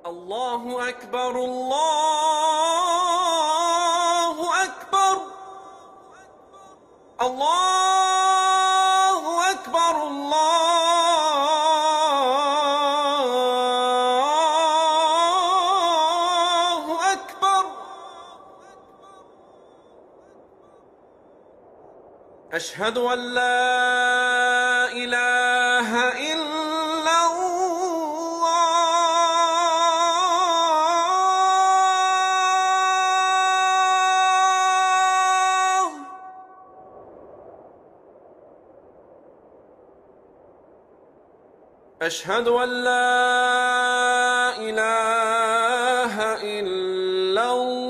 الله أكبر الله أكبر الله أكبر الله أكبر. أشهد أن لا إله إلا الله. أشهد أن لا إله إلا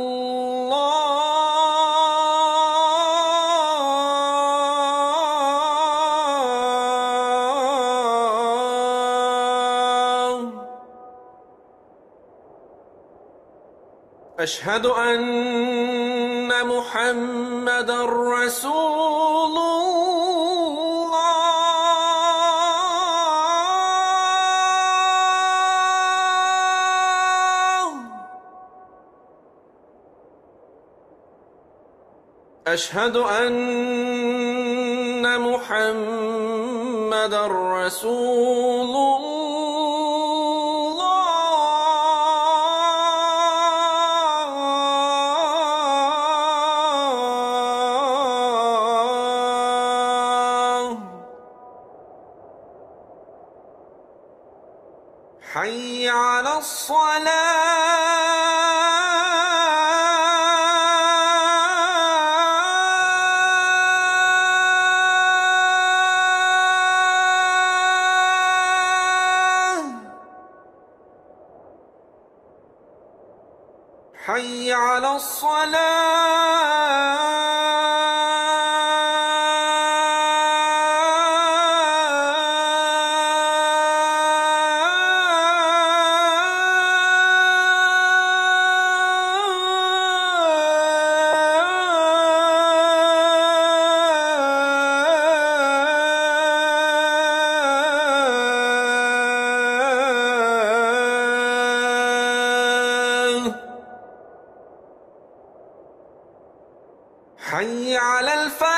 الله. أشهد أن محمدًا رسول الله. أشهد أن محمدًا رسول الله. حي على الصلاة. حي على الصلاة. حي على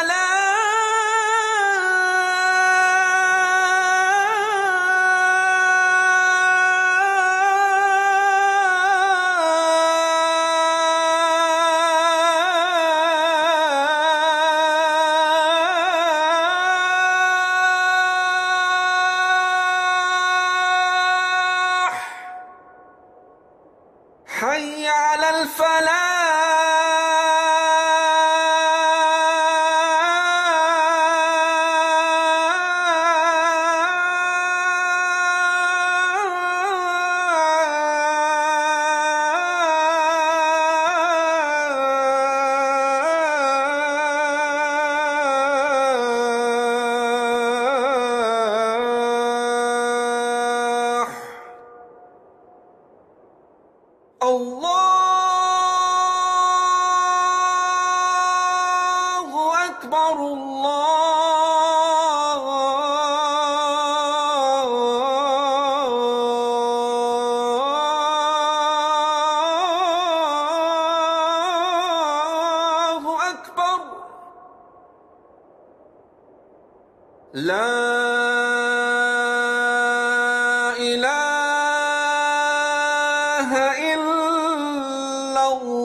الفلاح. حي على الفلاح. الله أكبر الله أكبر. لا إله إلا الله.